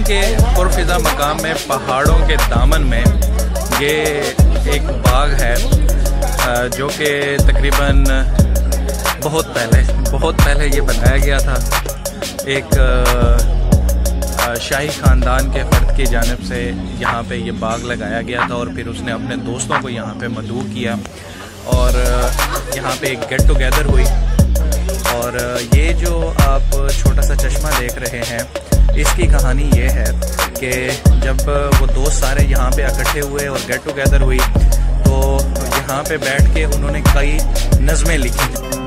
के पुरफिज़ा मकाम में पहाड़ों के दामन में ये एक बाग है जो कि तकरीबन बहुत पहले ये बनाया गया था। एक शाही ख़ानदान के फ़र्द की जानिब से यहाँ पे ये बाग लगाया गया था और फिर उसने अपने दोस्तों को यहाँ पे मदऊ किया और यहाँ पे एक गेट टुगेदर हुई। और ये जो आप छोटा सा चश्मा देख रहे हैं, इसकी कहानी ये है कि जब वो दोस्त सारे यहाँ पे इकट्ठे हुए और गेट टुगेदर हुई तो यहाँ पे बैठ के उन्होंने कई नज़में लिखी।